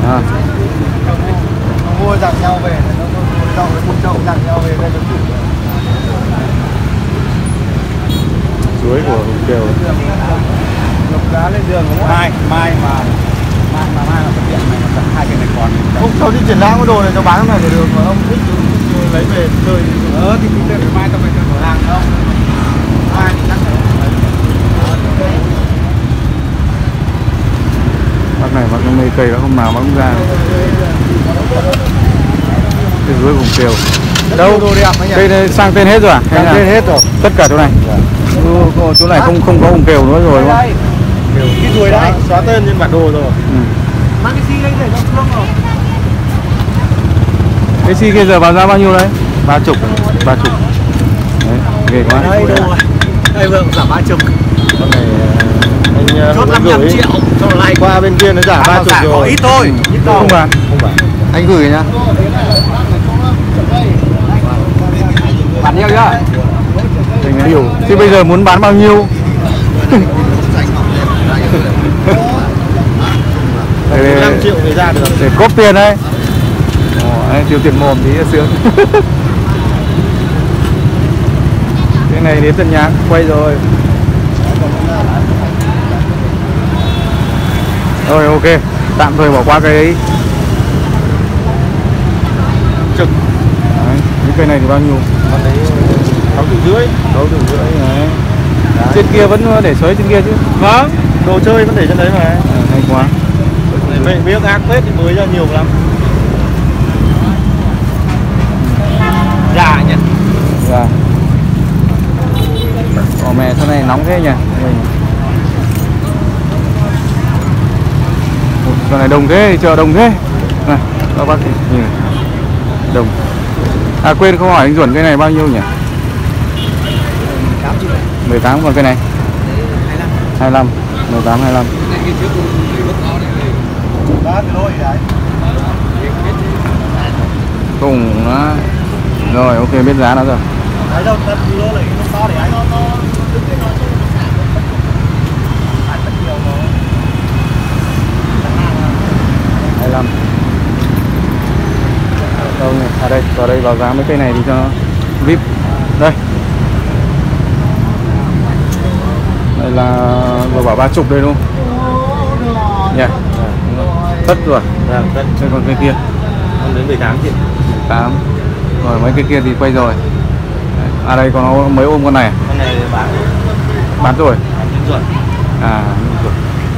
À. Mua dặn nhau về, nó đậu dặn nhau về đây nó chủ. Chuối của Hùng Kiều. Lục giá lên đường đúng không? Mai mà xuất hiện này nó hai cái này còn. Ông cháu đi triển lãm cái đồ này cháu bán trong này để được mà ông thích lấy về chơi. Thì mai tao phải cho cửa hàng không? Mai thì chắc Bác này bác nó mê cây nó không nào bác không ra. Cái chuối Hùng Kiều. Đâu đồ đẹp anh nhỉ? Cây này sang tên hết rồi à? Sang tên hết rồi. Tất cả chỗ này. Chỗ này không có Hùng Kiều nữa rồi đúng không? Cái chuối đấy xóa tên trên bản đồ rồi. mang cái xi đây để cho thương rồi. Cái xi kia giờ bán giá bao nhiêu đấy? 30. 30. Đấy, ghê quá. Đây vừa giảm 30. Con này anh chốt 55 triệu cho nó lại qua bên kia nó giảm 30 rồi. Có ít thôi, ít đâu. Không bán. Không bán. Anh gửi nhá. Bán nhiều chưa? Hiểu. Thì bây giờ muốn bán bao nhiêu? Để 5 triệu thì ra được. Để cốp tiền đấy. Đấy, tiêu tiền mồm tí là sướng. Cái này đến tận nhà quay rồi. Rồi ok, tạm thời bỏ qua cái ấy. Trực. Đấy, những cây này thì bao nhiêu? Con đấy 6,5 triệu. 6,5 triệu đấy. Trên kia vẫn để sới trên kia chứ. Vâng, đồ chơi vẫn để trên đấy mà. Hay quá. Vậy miếng ác phết thì mới ra nhiều lắm. Già nhỉ? Dạ. Ồ mẹ sau này nóng thế nhỉ? Giờ này đông thế, chợ đông thế. Này, các bác nhìn này. Đông. À quên không hỏi anh Duẩn cái này bao nhiêu nhỉ? 18 còn cái này 25. 18 25. Cùng nó. Rồi ok biết giá nó rồi. Đấy đâu, tận kilo lại nó to để anh nó đứng cái nó ăn rất nhiều rồi. 25. Đâu nhỉ? À đây, vào đây vào giá mấy cây này thì cho nó VIP. Đây. Đây là vừa bảo 30 đây luôn. Nhỉ? Tất rồi. Vâng, tất. Đây còn cây kia. Con đến 18 triệu. 18. Rồi mấy cái kia thì quay rồi. À đây còn nó mới ôm con này. Con này bán rồi. bán rồi. À rồi.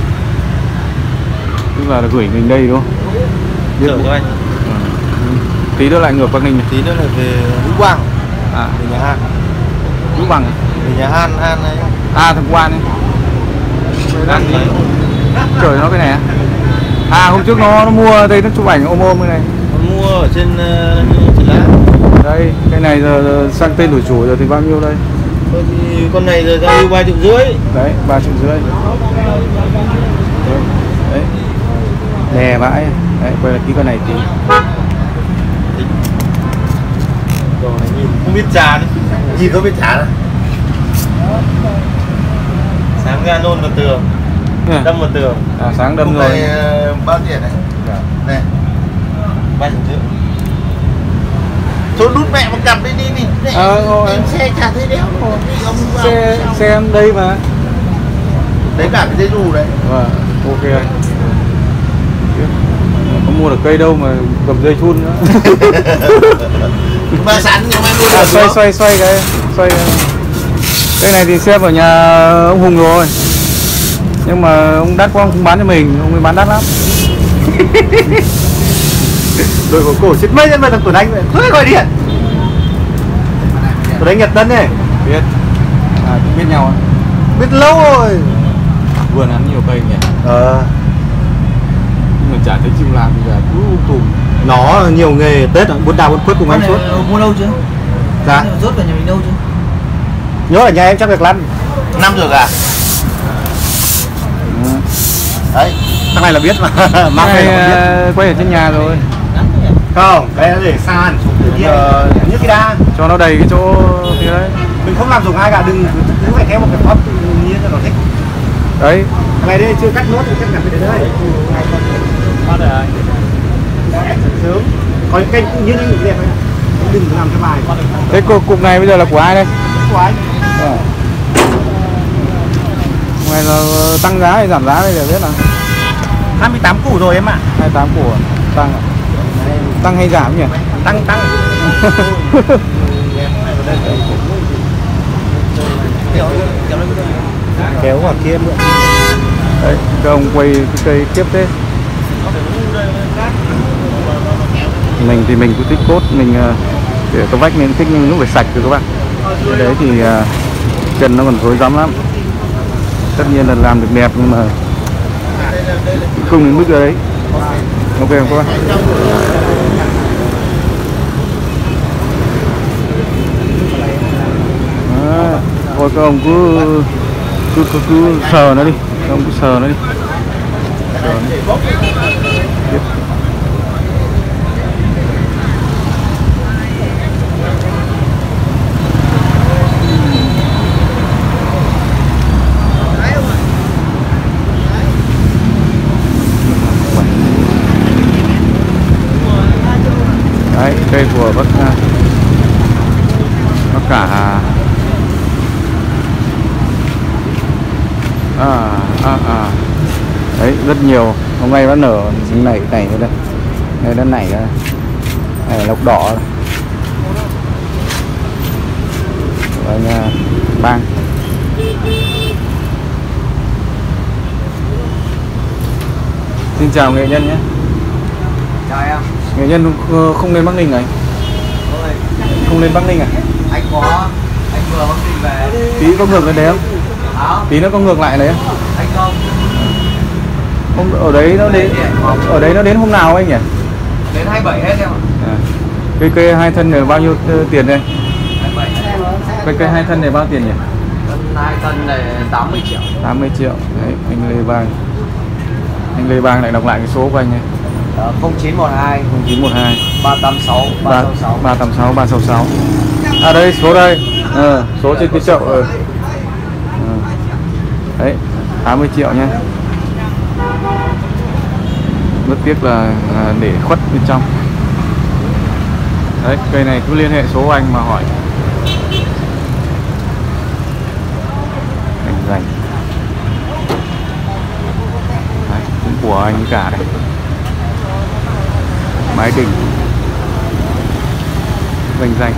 Tức là gửi mình đây đúng không? Biết của anh. Tí nữa lại ngược Bắc Ninh. Tí nữa là về Vũ Quang. À, về nhà Han. Vũ Bằng. Về nhà Han này. À thằng Quan ấy. Han gì? Trời nó cái này à? À hôm trước nó mua đây nó chụp ảnh ôm cái này. Con mua ở trên triển lãm. Đây, cái này giờ sang tên đổi chủ rồi thì bao nhiêu đây? Thôi thì con này giờ ra lưu 3,5 triệu. Đấy, 3,5 triệu. Đấy. Đè vãi. Đấy, quay lại ký con này tí. Đồ này nhìn không biết chán. Nhìn không biết chán. Sáng ra nôn vào tường. Đâm vào tường. À, sáng đâm rồi. rồi. Bao tiền này? Này. 3,5 triệu. Thôi đút mẹ một cặp đi đi. Em xe chả thấy đéo rồi. Xe em đây mà. Đấy cả cái dây dù đấy. Vâng, ok anh. Có mua được cây đâu mà cầm dây chun nữa. Mà sẵn nhưng mà mua được. Xoay cái. Cây này thì xem ở nhà ông Hùng rồi. Nhưng mà ông đắt quá ông không bán cho mình, ông ấy bán đắt lắm. Đội của cổ xích mấy nhân vật của anh vậy? Thôi gọi điện. Của đánh Nhật Tân này. Biết. À cũng biết nhau. Biết lâu rồi. Vườn ăn nhiều cây nhỉ. Nhưng mà chả thấy chịu làm thì là cứ tùm. Nó nhiều nghề Tết buôn đào buôn quất cùng anh suốt. Mua lâu chưa? Dạ. Rốt vào nhà mình lâu chưa? Nhớ ở nhà em chắc được 5 rồi à? Đấy, thằng này là biết mà. Mang này quay ở trên nhà rồi. Không, cái là để xa hẳn xuống tự nhiên. Như cái đa. Cho nó đầy cái chỗ kia đấy. Mình không làm dùng ai cả, đừng cứ phải theo một cái pháp tự nhiên cho nó thích. Đấy. Thằng này đây chưa cắt nốt thì chắc chắn phải đến đây. Bắt rồi. sớm. Có những kênh tự nhiên anh ngủ đẹp anh. Đừng làm cho bài. Thế cục này bây giờ là của ai đây? Của anh. Ngoài là tăng giá hay giảm giá bây giờ biết là 28 củ rồi em ạ. 28 củ tăng à? Tăng hay giảm nhỉ? Tăng. Kéo vào kia nữa. Đấy, các ông quay cái cây kiếp thế. Mình thì mình cũng thích cốt, mình để cái vách nên thích nhưng nó phải sạch rồi các bạn. Cái đấy thì chân nó còn rối rắm lắm. Tất nhiên là làm được đẹp nhưng mà không đến mức đấy. Ok không các bạn? Thôi các ông cứ sờ nó đi, các ông cứ sờ nó đi. Tiếp. Đấy, cây của bác cả đấy rất nhiều, hôm nay nó nở nảy ra đây, đây nó nảy ra, này lộc đỏ rồi nha, bang. Xin chào nghệ nhân nhé. Chào em. Nghệ nhân không lên Bắc Ninh à? Không lên Bắc Ninh à? Anh vừa Bắc Ninh về. Tí có ngược lên đấy không? Hả? Tí nó có ngược lại đấy không? Anh không. Ở đấy nó đến hôm nào anh nhỉ? Đến 27 hết em ạ. Cây hai thân này bao nhiêu tiền đây? 27. Cây hai thân này bao tiền nhỉ? Hai thân này 80 triệu. 80 triệu. Đấy, anh Lê Bang. Anh Lê Bang lại đọc lại cái số của anh ấy. 0912 0912 386 366 386 366. À đây, số đây. Số trên cái chậu. Đấy, 80 triệu nha. Rất tiếc là để khuất bên trong. Đấy, cây này cứ liên hệ số anh mà hỏi. Anh dành. Đấy, cũng của anh cả đây. Mái đỉnh. Danh.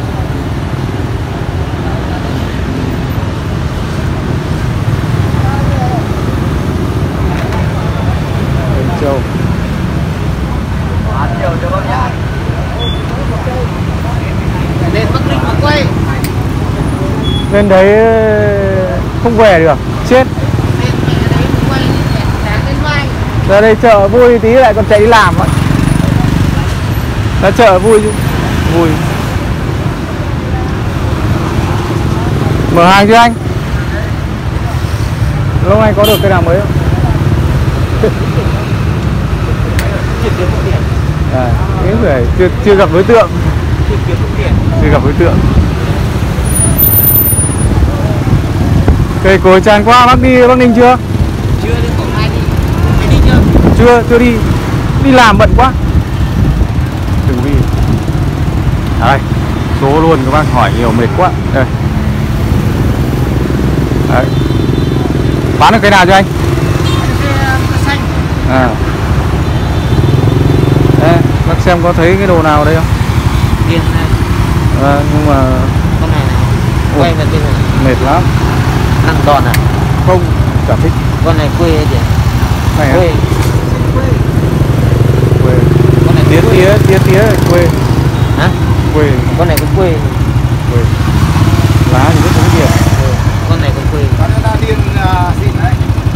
Châu. Nhiều cho bác nhá. Lên Bắc Ninh mà quay. Lên đấy không về được, chết. Ra đây chợ vui tí lại còn chạy đi làm vậy. Ra chợ vui chứ. Vui. Mở hàng chưa anh? Lâu nay có được cái nào mới không? Những người chưa gặp đối tượng. Chưa gặp đối tượng. Cây cối tràn qua, bác đi Bắc Ninh chưa? Chưa đi, còn ai đi? Đi chưa? Chưa đi. Đi làm bận quá. Đừng đi. Đây, số luôn các bác hỏi nhiều mệt quá. Đây. Đấy. Bán được cái nào cho anh? Xanh. Đây, bác xem có thấy cái đồ nào ở đây không? Điên này. Nhưng mà Con này quay về bên này. mệt lắm. Ăn đòn à? Không, chả thích. Con này quê gì? Này Quê. Quê. Con này Tía quê. Hả? Quê. Con này cũng quê. Quê. Lá thì rất cũng nhiều. Con này cũng quê. Con này là điên xịn đấy.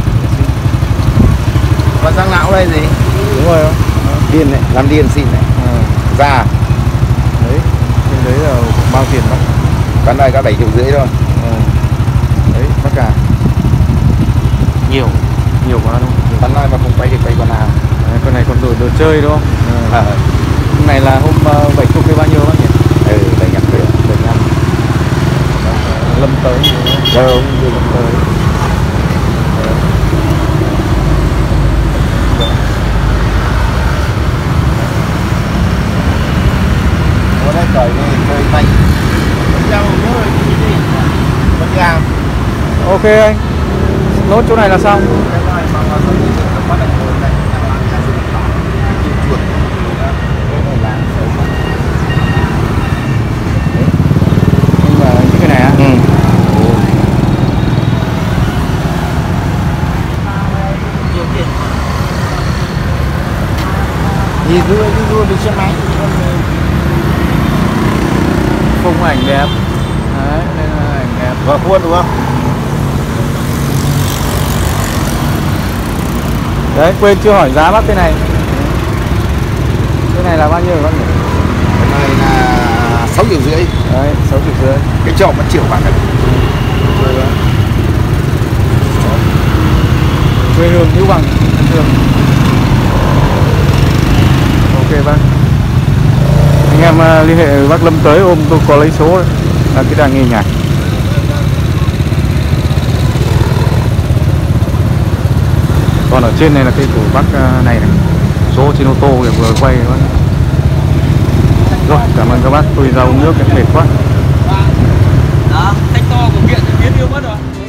Và răng lão đây gì? Đúng rồi không? Điên này, làm điên xịn này. Già. Đấy, trên đấy là bao tiền bác? Con này có 7,5 triệu thôi. Đấy, bác cả. Nhiều. Nhiều quá đúng không? Con này mà không quay được quay con nào. Đấy, con này còn đồ chơi đúng không? Hôm này là hôm 7 chục hay bao nhiêu bác nhỉ? 75 triệu. 75. Lâm tới. Đâu, Lâm tới. Ok anh, nốt chỗ này là xong. Nhưng mà những cái này á? Ừ. Thì đưa đi xe máy. Khung ảnh đẹp. Đấy, đây là ảnh đẹp. Và khuôn đúng không? Đấy, quên chưa hỏi giá bác cái này. Cái này là bao nhiêu bác nhỉ? Cái này là 6,5 triệu. Đấy, 6,5 triệu. Cái trộm 1 triệu bạn ạ. Quê hương Hữu Bằng, thường. Ok bác. Anh em liên hệ với bác Lâm tới ôm tôi có lấy số đấy. Là cái đàn nghe nhạc. Còn ở trên này là cây của bác này này. Số trên ô tô để vừa quay bác. Rồi, cảm ơn các bác. Tôi ra uống nước mệt quá. Đó, khách to của kiện thì biến yêu mất rồi.